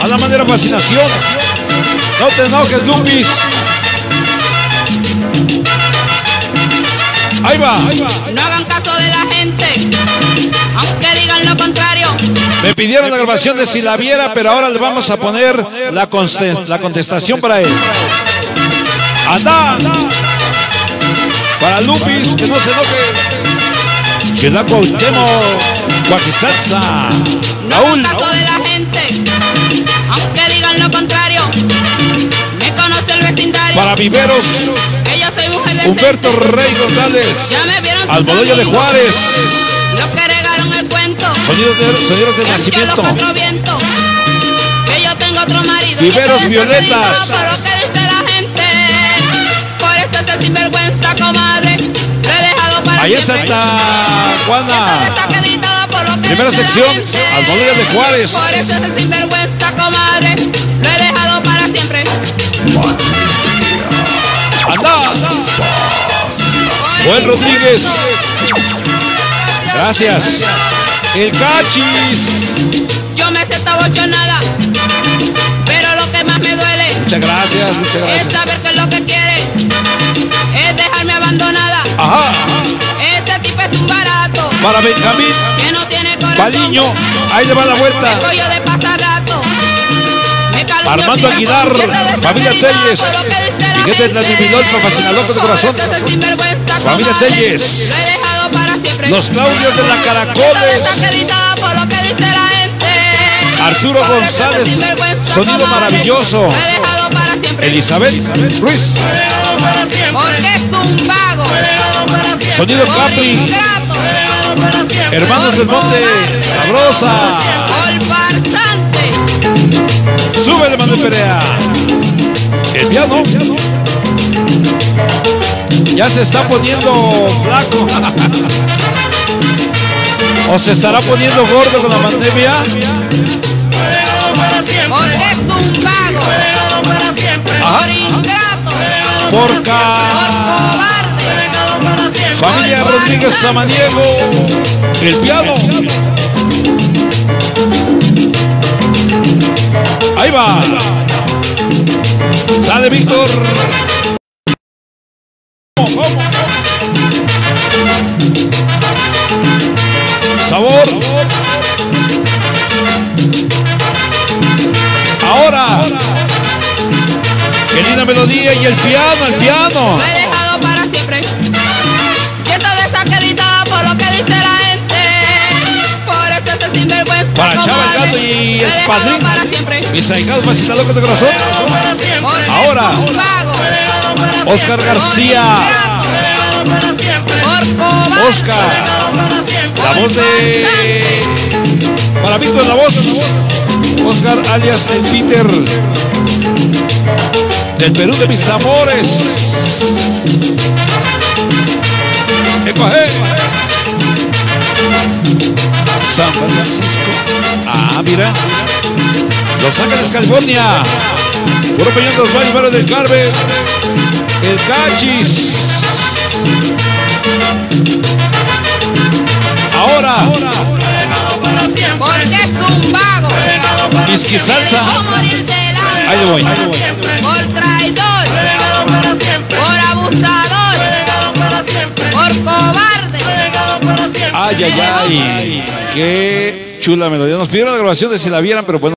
A la manera fascinación. No te enojes, Lupis. Ahí va. No hagan caso de la gente, aunque digan lo contrario. Me pidieron la grabación de Si la Viera, pero ahora le vamos a poner la contestación para él. ¡Anda! Para Lupis, que no se enoje. Ciudad Cuauhtémoc, Guajisalsa. No hagan caso de la gente, aunque digan lo contrario. Me conoce el vecindario. Para Viveros, Que yo soy mujer decente. Humberto Rey González. Ya me vieron Almoloya de Juárez. los que regaron el cuento. Sonidos de nacimiento. Que yo tengo otro marido. Viveros Violetas. Por lo que dice la gente. Por eso este sinvergüenza, comadre. Le he dejado para Ahí en siempre. Santa Juana. Primera sección, Almoloya de Juárez. Por eso este sinvergüenza, comadre. Lo he dejado para siempre. ¡Anda! Joel Rodríguez. Gracias. El Cachis. Yo me siento abochonada, pero lo que más me duele Muchas gracias. es saber que lo que quiere es dejarme abandonada. Ajá. Ese tipo es un barato Para Benjamín que no tiene corazón. Baliño. Ahí le va la vuelta. Tengo yo de pasar rato. Me calumnio, Armando pica, Aguilar, porque familia desacreditado Telles. por lo que dice la Miguel de la gente. Divinol, para Sinaloa de corazón. Por eso ese sinvergüenza, Familia comadre, Telles. lo he dejado para siempre. Los Claudios de la Estoy Caracoles. desacreditada por lo que dice la gente. Arturo Por eso González, ese sinvergüenza, sonido comadre, maravilloso. lo he dejado para siempre. Elizabeth Ruiz. Porque es un vago. Sonido Por Capri. ingrato. Hermanos del Monte. Sabrosa. Por farsante. Súbele, Manuel Perea. El piano. Ya se está poniendo flaco. ¿O se estará poniendo gordo con la pandemia? Porque es un vago. Ajá. Por ingrato. Por Por cobarde. Familia Rodríguez Samaniego. El piano. Ahí va. Sale Víctor. Sabor. Ahora. Qué linda melodía y el piano. Lo he dejado para siempre. Y estoy desacreditada por lo que dice la gente. Por eso este sinvergüenza, Para Chava el comadre, Gato y lo he el dejado Padrín. para siempre. Mis ahijados más locos de corazón. Porque Ahora. es un vago. Oscar García. Por cobarde. Oscar. La voz de... Para Víctor, la voz. Oscar alias el Peter. Del Perú de mis amores. Ecoge. San Francisco. Ah, mira. Los Ángeles, California. Puro Peñón de los Valles, Barrio del Carmen. El Cachis. Ahora. Porque es un vago. Whisky Salsa. Como morir del hambre. Ahí le voy. Por traidor. Por abusador. Por cobarde. Ay, ay, ay. Qué chula melodía. Nos pidieron la grabación de Si la Vieran, pero bueno.